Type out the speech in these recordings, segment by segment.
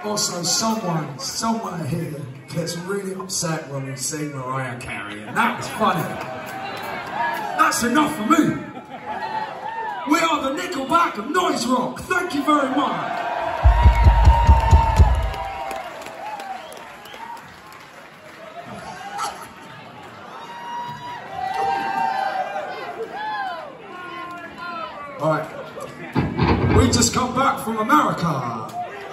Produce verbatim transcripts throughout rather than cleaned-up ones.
Also, someone, somewhere here gets really upset when we sing Mariah Carey, and that was funny. That's enough for me. We are the Nickelback of noise rock. Thank you very much. All right, we just come back from America.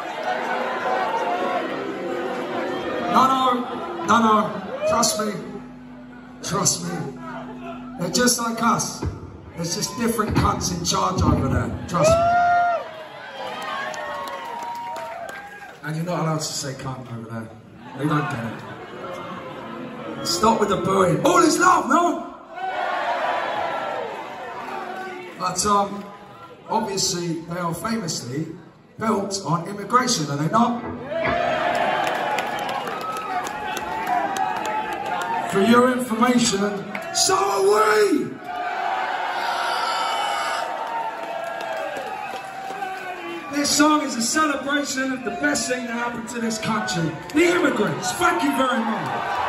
No, no, no, no, trust me, trust me. They're just like us. There's just different cunts in charge over there, trust me. And you're not allowed to say cunt over there. They don't get it. Stop with the booing. All is love, no? But um, obviously they are famously built on immigration, are they not? For your information, so are we! This song is a celebration of the best thing that happened to this country. The immigrants, thank you very much.